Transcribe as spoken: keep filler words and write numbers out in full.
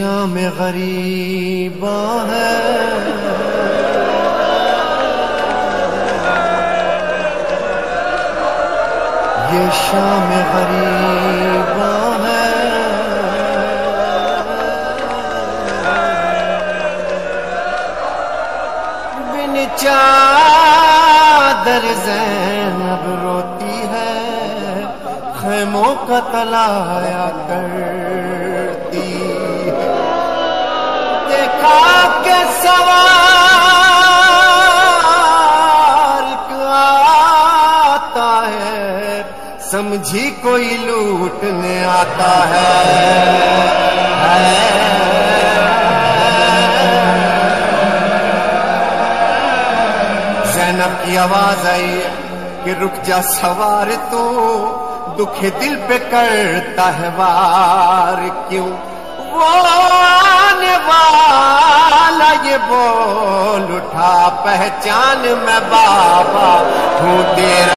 شام غریباں ہے، یہ شام غریباں ہے، بن چادر زینب روتی ہے، خیموں کا تلایا کرتی، دیکھا کہ سوار آتا ہے، سمجھی کوئی لوٹنے آتا ہے۔ زینب کی آواز آئی کہ رک جا سوار، تو دکھ دل پہ کرتا ہے وار کیوں؟ وہ آنے والا یہ بول اٹھا، پہچان میں بابا ہوں تیرا۔